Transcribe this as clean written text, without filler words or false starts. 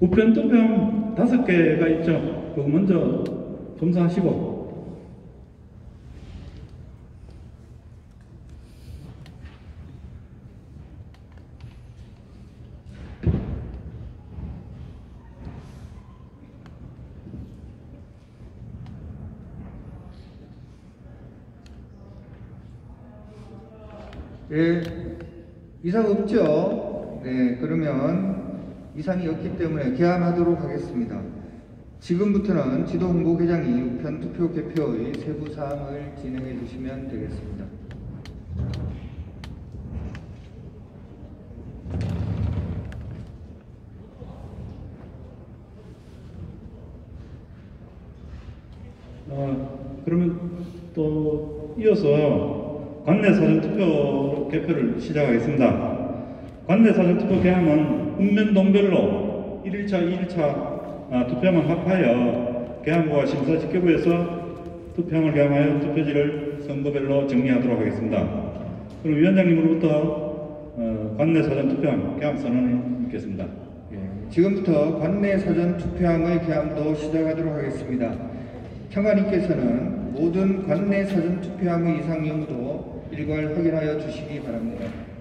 우편 투표함 5개가 있죠. 그거 먼저 검사하시고. 예, 이상 없죠? 네, 그러면 이상이 없기 때문에 개함하도록 하겠습니다. 지금부터는 지도홍보회장이 우편 투표 개표의 세부 사항을 진행해 주시면 되겠습니다. 그러면 또 이어서 관내 사전투표 개표를 시작하겠습니다. 관내 사전투표 개함은 읍면동별로 1일차, 2일차 투표함을 합하여 개함부와 심사집계부에서 투표함을 개함하여 투표지를 선거별로 정리하도록 하겠습니다. 그럼 위원장님으로부터 관내 사전투표함 개함 선언을 읽겠습니다. 예, 지금부터 관내 사전투표함의 개함도 시작하도록 하겠습니다. 평안님께서는 모든 관내 사전투표함의 이상 여부도 일괄 확인하여 주시기 바랍니다.